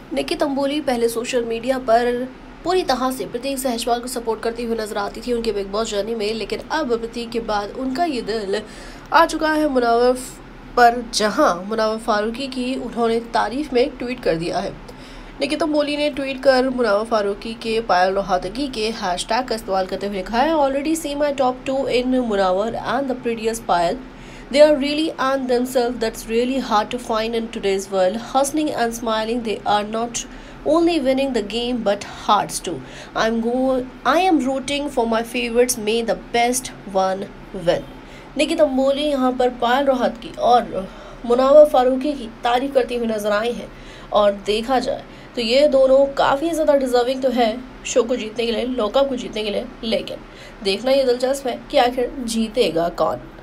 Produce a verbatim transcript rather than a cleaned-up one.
निकी तंबोली पहले social media पर पूरी तरह से प्रतीक सहजवाल को सपोर्ट करती हुई नजर आती थी उनके बिग बॉस जर्नी में, लेकिन अब प्रतीक के बाद उनका ये दिल आ चुका है मुनव्वर पर, जहां मुनव्वर फारूकी की उन्होंने तारीफ में एक ट्वीट कर दिया है। निकी तंबोली ने ट्वीट कर मुनव्वर फारूकी के पायल रोहतगी के हैशटैग का इस्तेमाल करते हुए लिखा है, already see my top two in Munawar and the previous Payal. They are really on themselves. That's really hard to find in today's world. Hustling and smiling, they are not only winning the game but hearts too. I'm go I am rooting for my favorites. May the best one win. Nikki Tamboli यहाँ पर पायल रोहतगी और मुनव्वर फारूकी की तारीफ करती हुई नजर आई हैं, और देखा जाए तो ये दोनों काफ़ी ज़्यादा डिजर्विंग तो है शो को जीतने के लिए, लॉकअप को जीतने के लिए, लेकिन देखना ये दिलचस्प है कि आखिर जीतेगा कौन।